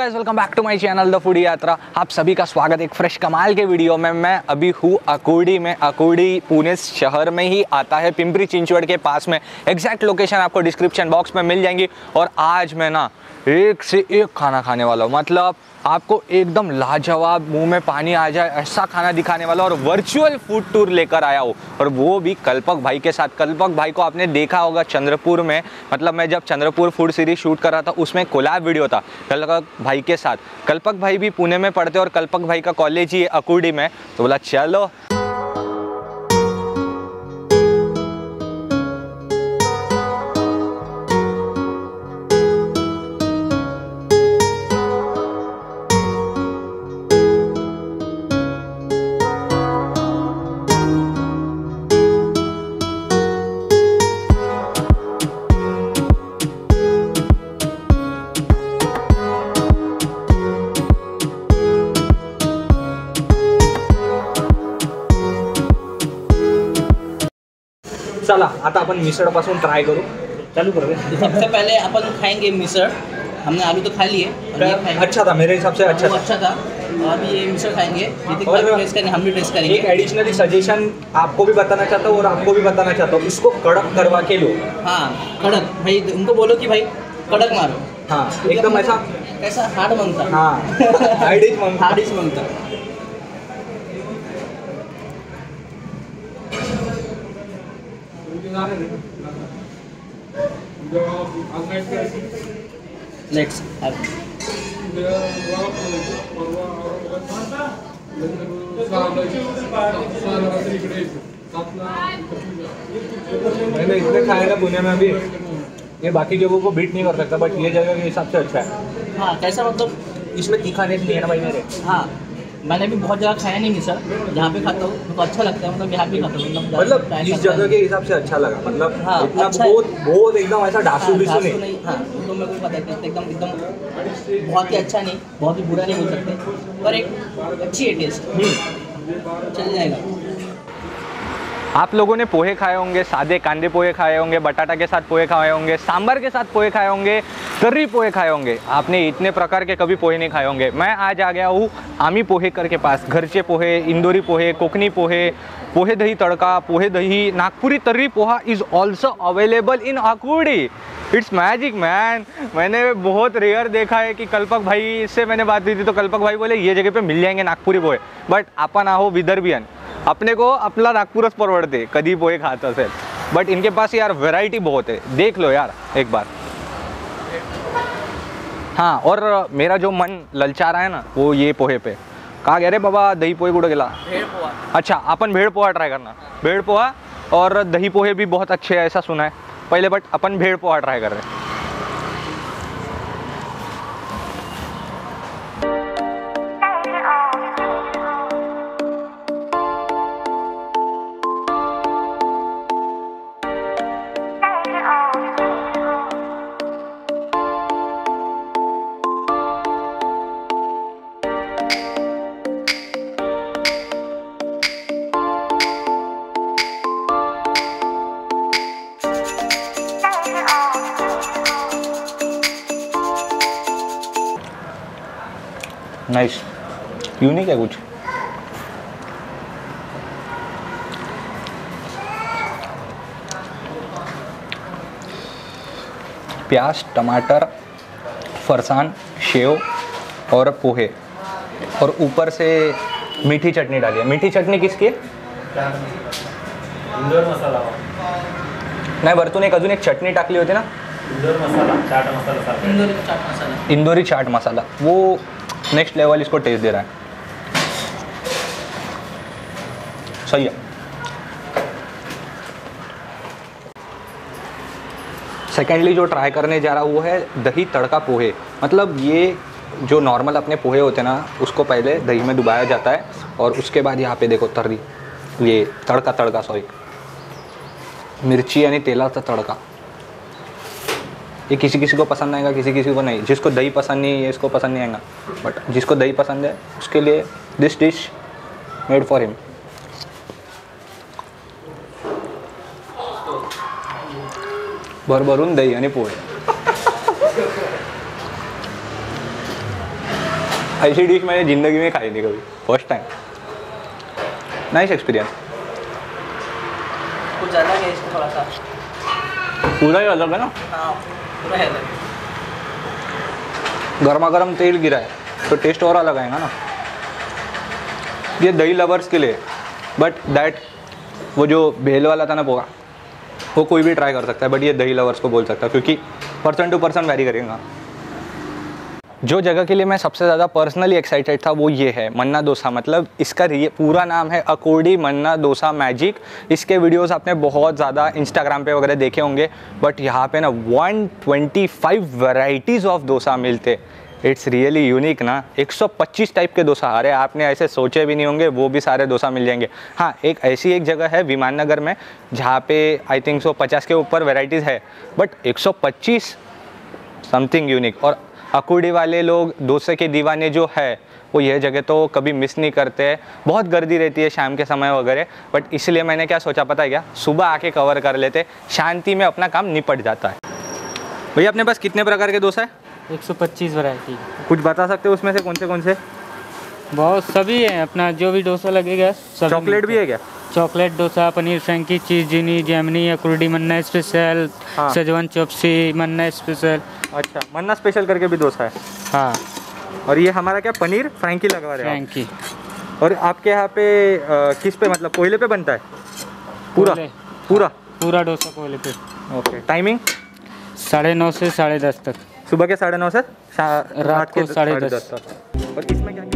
Guys, welcome back to my channel the foodie Yatra. आप सभी का स्वागत एक फ्रेश कमाल के वीडियो में। मैं अभी हूँ अकोडी में। अकोडी पुणे शहर में ही आता है, पिंपरी चिंचवड़ के पास में। एग्जैक्ट लोकेशन आपको डिस्क्रिप्शन बॉक्स में मिल जाएंगी। और आज मैं ना एक से एक खाना खाने वाला हूँ, मतलब आपको एकदम लाजवाब, मुंह में पानी आ जाए ऐसा खाना दिखाने वाला। और वर्चुअल फूड टूर लेकर आया हूँ, और वो भी कल्पक भाई के साथ। कल्पक भाई को आपने देखा होगा चंद्रपुर में, मतलब मैं जब चंद्रपुर फूड सीरीज शूट कर रहा था उसमें कोलैब वीडियो था कल्पक भाई के साथ। कल्पक भाई भी पुणे में पढ़ते और कल्पक भाई का कॉलेज ही है अकोडी में, तो बोला चलो। चला आता अपन मिसळ पासून ट्राय करू, चालू करो। सबसे पहले अपन खाएंगे मिसळ। हमने आलू तो खा लिए, अच्छा था मेरे हिसाब से, अच्छा था। अभी ये मिसळ खाएंगे, टेस्ट करेंगे, हम भी टेस्ट करेंगे। एक एडिशनली सजेशन आपको भी बताना चाहता हूँ और आपको भी बताना चाहता हूँ, इसको कड़क करवा के लो। हाँ कड़क, भाई उनको बोलो कि भाई कड़क मारो। हाँ एकदम ऐसा हार्ड मांगता। हाँ हार्डिश मांगता। Let's have मैंने इतने खाया ना पुणे में अभी, ये बाकी जगहों को बीट नहीं कर सकता, बट ये जगह के हिसाब से अच्छा है। हाँ कैसा, मतलब इसमें तीखा नहीं है ना भाई मेरे। हाँ मैंने भी बहुत जगह खाया नहीं मिसळ, जहाँ पे खाता हूँ तो अच्छा लगता है, मतलब यहाँ भी खाता हूँ, मतलब इस जगह के हिसाब से अच्छा लगा, मतलब हाँ, इतना अच्छा बहुत एकदम ऐसा डासू बिसू नहीं। हाँ तो मेरे को पता है एकदम बहुत ही अच्छा नहीं, बहुत ही बुरा नहीं बोल सकते, पर एक अच्छी है टेस्ट, चल जाएगा। आप लोगों ने पोहे खाए होंगे, सादे कांदे पोहे खाए होंगे, बटाटा के साथ पोहे खाए होंगे, सांभर के साथ पोहे खाए होंगे, तर्री पोहे खाए होंगे। आपने इतने प्रकार के कभी पोहे नहीं खाए होंगे। मैं आज आ गया हूँ आमी पोहेकर के पास। घरचे पोहे, इंदोरी पोहे, कोकणी पोहे, पोहे दही तड़का, पोहे दही, Nagpuri tarri poha is also available in Akodi. It's magic man. मैंने बहुत रेयर देखा है कि कल्पक भाई से मैंने बात की थी तो कल्पक भाई बोले ये जगह पे मिल जाएंगे नागपुरी पोहे, बट आपण आहो विदर्भियन, अपने को अपना नागपुरच परवडते कधी पोहे खात असेल, बट इनके पास यार वैरायटी बहुत है, देख लो यार एक बार। हाँ, और मेरा जो मन ललचा रहा है ना वो ये पोहे पे। कहा गया रे बाबा, दही पोहे कुठं गेला? भेळ पोहा। अच्छा, अपन भेड़ पोहा ट्राई करना। भेड़ पोहा और दही पोहे भी बहुत अच्छे हैं ऐसा सुना है पहले, बट अपन भेड़ पोहा ट्राई कर रहे हैं। नाइस, यूनिक है कुछ। प्याज, टमाटर, फरसान, सेव और पोहे, और ऊपर से मीठी चटनी डाली है। मीठी चटनी किसकी है? इंदोर मसाला। नाही, वरतून एक अजून एक चटनी टाकली होती ना, इंदोर मसाला, चाट मसाला। इंदोरी चाट मसाला। इंदोरी चाट मसाला, वो नेक्स्ट लेवल इसको टेस्ट दे रहा है। सही है। सेकेंडली जो ट्राई करने जा रहा वो है दही तड़का पोहे। मतलब ये जो नॉर्मल अपने पोहे होते हैं ना, उसको पहले दही में डुबाया जाता है और उसके बाद यहाँ पे देखो तर्री, ये तड़का सॉरी, मिर्ची यानी तेलाचा तड़का। ये किसी किसी को पसंद आएगा, किसी किसी को नहीं। जिसको दही पसंद नहीं है इसको पसंद नहीं आएगा, बट जिसको दही पसंद है उसके लिए this dish made for him. भरभरून दही आणि पोहे। ऐसी डिश मैंने ज़िंदगी में खाई नहीं कभी, फर्स्ट टाइम। Nice experience. कुछ अलग है इसका थोड़ा सा। पूरा ही अलग है ना, हाँ पूरा है अलग। गर्मा गर्म तेल गिरा है तो टेस्ट और अलग आएगा ना। ये दही लवर्स के लिए, बट दैट वो जो भेल वाला था ना पोहा, वो कोई भी ट्राई कर सकता है, बट ये दही लवर्स को बोल सकता है, क्योंकि पर्सन टू पर्सन वैरी करेगा। जो जगह के लिए मैं सबसे ज़्यादा पर्सनली एक्साइटेड था वो ये है मन्ना डोसा। मतलब इसका पूरा नाम है अकोडी मन्ना डोसा मैजिक। इसके वीडियोस आपने बहुत ज़्यादा इंस्टाग्राम पे वगैरह देखे होंगे, बट यहाँ पे ना 125 वैरायटीज़ ऑफ डोसा मिलते। इट्स रियली यूनिक ना। 125 टाइप के डोसा, अरे आपने ऐसे सोचे भी नहीं होंगे वो भी सारे डोसा मिल जाएंगे। हाँ, एक ऐसी एक जगह है विमान नगर में जहाँ पे आई थिंक 150 के ऊपर वैरायटीज़ है, बट 125 समथिंग यूनिक। और अकोडी वाले लोग डोसे के दीवाने जो है वो यह जगह तो कभी मिस नहीं करते। बहुत गर्दी रहती है शाम के समय वगैरह, बट इसलिए मैंने क्या सोचा पता है क्या, सुबह आके कवर कर लेते, शांति में अपना काम निपट जाता है। भैया अपने पास कितने प्रकार के डोसा है? 125 वैरायटी। कुछ बता सकते हो उसमें से कौन से? बहुत सभी है, अपना जो भी डोसा लगेगा सभी। चॉकलेट भी है क्या? चॉकलेट डोसा, पनीर फ्रैंकी, चीज़ जीनी, जैमनी, अकुर्डी मन्ना स्पेशल, हाँ। Schezwan chopsuey Manna special. अच्छा, मन्ना स्पेशल करके भी डोसा है। हाँ, और ये हमारा क्या पनीर फ्रैंकी लगवा रहे हो आप? फ्रैंकी। और आपके यहाँ पे किस पे, मतलब कोयले पे बनता है पूरा? कोयले। पूरा पूरा डोसा कोयले पे। ओके। टाइमिंग 9:30 से 10:30 तक। सुबह के 9:30 से रात को 10:30 तक। और इसमें क्या क्या?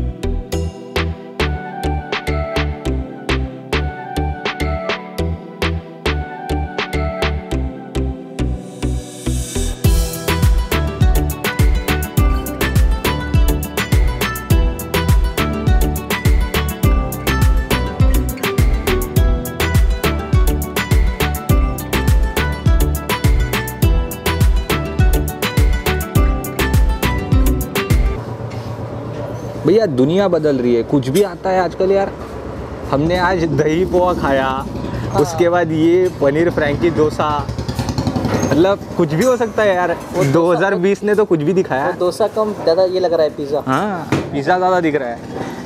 भैया दुनिया बदल रही है, कुछ भी आता है आजकल यार। हमने आज दही पोहा खाया, उसके बाद ये पनीर फ्रैंकी डोसा, मतलब कुछ भी हो सकता है यार। 2020 ने तो कुछ भी दिखाया। डोसा कम ज़्यादा ये लग रहा है पिज़्ज़ा। हाँ, पिज़्ज़ा ज़्यादा दिख रहा है।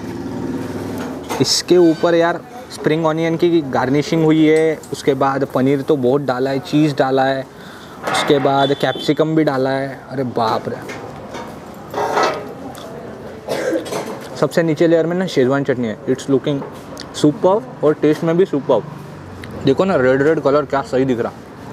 इसके ऊपर यार स्प्रिंग ऑनियन की गार्निशिंग हुई है, उसके बाद पनीर तो बहुत डाला है, चीज़ डाला है, उसके बाद कैप्सिकम भी डाला है। अरे बाप रे। सबसे नीचे लेयर में ना शेजवान चटनी है। इट्स लुकिंग सुपर्ब और टेस्ट में भी सुपर्ब। देखो ना रेड कलर क्या सही दिख रहा।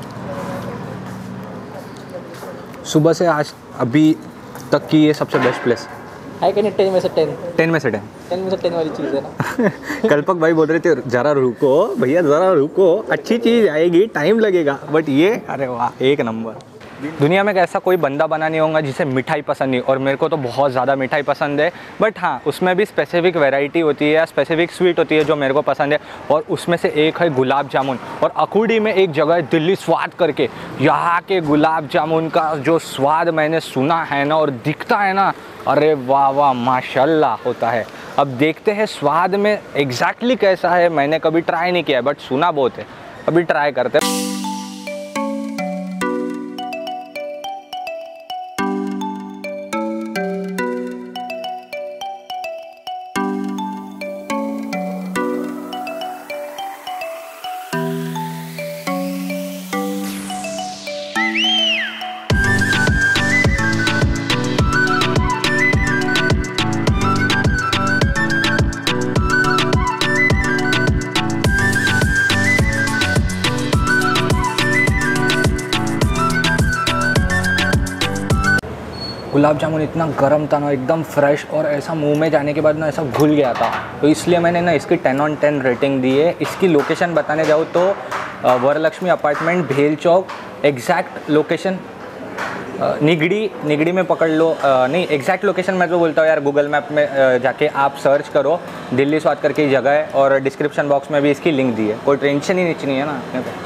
सुबह से आज अभी तक की ये सबसे बेस्ट प्लेस है कि नहीं? 10 में से 10। 10 में से 10। 10 में से 10 वाली चीज़ है ना। कल्पक भाई बोल रहे थे ज़रा रुको भैया, ज़रा रुको, अच्छी चीज़ आएगी, टाइम लगेगा, बट ये अरे वाह एक नंबर। दुनिया में ऐसा कोई बंदा बना नहीं होगा जिसे मिठाई पसंद नहीं, और मेरे को तो बहुत ज़्यादा मिठाई पसंद है, बट हाँ उसमें भी स्पेसिफिक वैरायटी होती है या स्पेसिफिक स्वीट होती है जो मेरे को पसंद है, और उसमें से एक है गुलाब जामुन। और अकोडी में एक जगह है दिल्ली स्वाद करके, यहाँ के गुलाब जामुन का जो स्वाद मैंने सुना है ना और दिखता है ना, अरे वाह वाह माशाल्लाह होता है। अब देखते हैं स्वाद में एग्जैक्टली कैसा है, मैंने कभी ट्राई नहीं किया है बट सुना बहुत है, अभी ट्राई करते हैं। गुलाब जामुन इतना गर्म था ना, एकदम फ्रेश, और ऐसा मुंह में जाने के बाद ना ऐसा घुल गया था, तो इसलिए मैंने ना इसकी 10 on 10 रेटिंग दी है। इसकी लोकेशन बताने जाऊँ तो वरलक्ष्मी अपार्टमेंट भेल चौक, एग्जैक्ट लोकेशन निगड़ी में पकड़ लो। नहीं एग्जैक्ट लोकेशन मैं तो बोलता हूँ यार, गूगल मैप में जाके आप सर्च करो, दिल्ली स्वाद करके जगह है, और डिस्क्रिप्शन बॉक्स में भी इसकी लिंक दी है, कोई टेंशन ही नहीं है ना अपने को।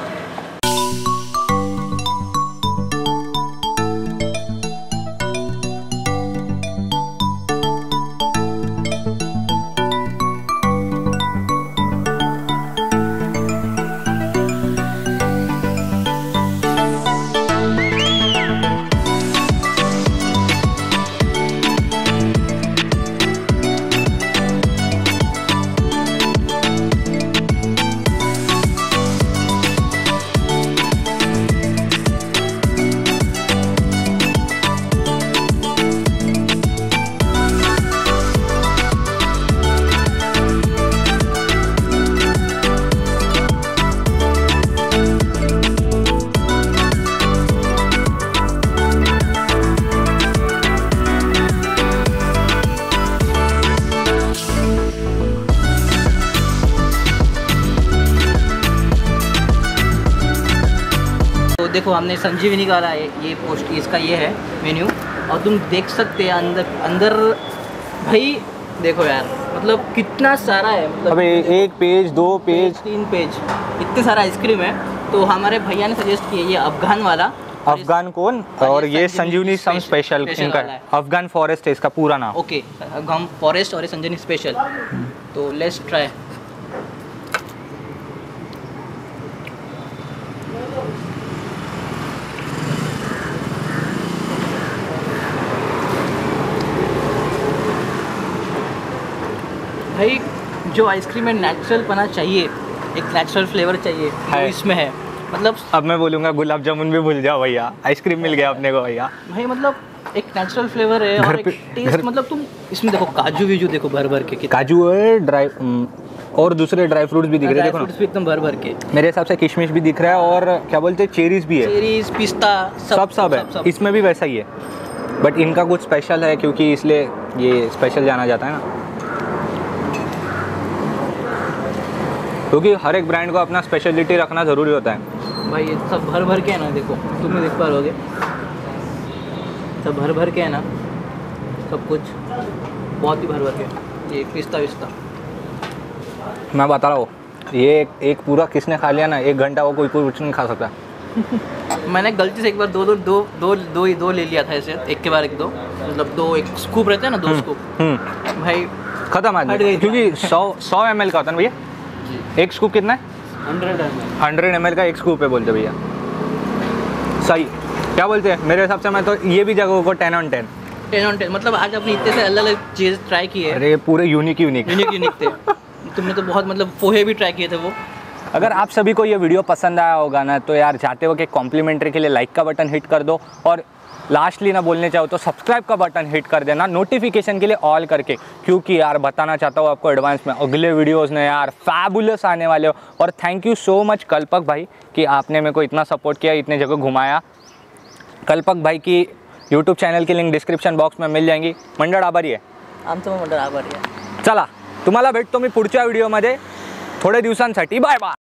देखो हमने संजीवनी का वाला ये पोस्ट इसका ये है मेन्यू, और तुम देख सकते हैं अंदर भाई देखो यार, मतलब कितना सारा है, मतलब अबे 1 पेज 2 पेज 3 पेज इतने सारा आइसक्रीम है। तो हमारे भैया ने सजेस्ट किया ये अफगान वाला। अफगान कोन और ये संजीवनी सम स्पेशल इनका है। अफगान फॉरेस्ट है इसका पूरा नाम। ओके, अफगान फॉरेस्ट और ये संजीवनी स्पेशल। तो लेट्स ट्राई। भाई जो आइसक्रीम में नेचुरल पना चाहिए, एक नेचुरल फ्लेवर चाहिए, वो है। इसमें है। मतलब अब मैं बोलूँगा गुलाब जामुन भी भूल जाओ भैया, आइसक्रीम मिल गया अपने को भैया। भाई मतलब एक नेचुरल फ्लेवर है घर और एक पे- टेस्ट, मतलब तुम इसमें देखो काजू वीजू देखो भर भर के, काजू है, ड्राई और दूसरे ड्राई फ्रूट्स भी दिख रहे हैं, देखो फ्रूट्स भी एकदम भर भर के, ना। मेरे हिसाब से किशमिश भी दिख रहा है और क्या बोलते हैं चेरीज भी है। चेरीज, पिस्ता, सब है। इसमें भी वैसा ही है, बट इनका कुछ स्पेशल है क्योंकि इसलिए ये स्पेशल जाना जाता है ना, क्योंकि हर एक ब्रांड को अपना स्पेशलिटी रखना ज़रूरी होता है। भाई ये सब भर भर के है ना, देखो तुम भी देख पा रहोगे, सब भर भर के है ना, सब कुछ बहुत ही भर भर के। ये पिस्ता विस्ता मैं बता रहा हूँ, ये एक पूरा किसने खा लिया ना, 1 घंटा वो कोई कुछ नहीं खा सकता। मैंने गलती से एक बार दो ले लिया था ऐसे, एक के बाद एक दो, मतलब 2 एक स्कूप रहते हैं ना, 2 स्कूप भाई खत्म हट आदमी, गई। क्योंकि 100 ml का होता है ना भैया। एक स्कूप कितना है? 100 ml का एक स्कूप है बोलते भैया। सही क्या बोलते हैं, मेरे हिसाब से मैं तो ये भी जगह को 10 on 10। 10 on 10, मतलब आज अपने इतने से अलग अलग चीज़ ट्राई की है, अरे पूरे यूनिक यूनिक थे। तुमने तो बहुत, मतलब पोहे भी ट्राई किए थे वो। अगर आप सभी को ये वीडियो पसंद आया होगा ना, तो यार जाते हो कि कॉम्प्लीमेंट्री के लिए लाइक का बटन हिट कर दो, और लास्टली ना बोलने चाहो तो सब्सक्राइब का बटन हिट कर देना नोटिफिकेशन के लिए ऑल करके, क्योंकि यार बताना चाहता हूँ आपको एडवांस में अगले वीडियोस ने यार फैबुलस आने वाले हो। और थैंक यू सो मच कल्पक भाई कि आपने मेरे को इतना सपोर्ट किया, इतने जगह घुमाया। कल्पक भाई की यूट्यूब चॅनल की लिंक डिस्क्रिप्शन बॉक्स में मिल जाएंगी। मंडळ आभारी आहे, आमचं मंडळ आभारी आहे। चला तुम्हाला भेटतो मी पुढच्या व्हिडिओमध्ये थोड्या दिवसांसाठी। Bye bye.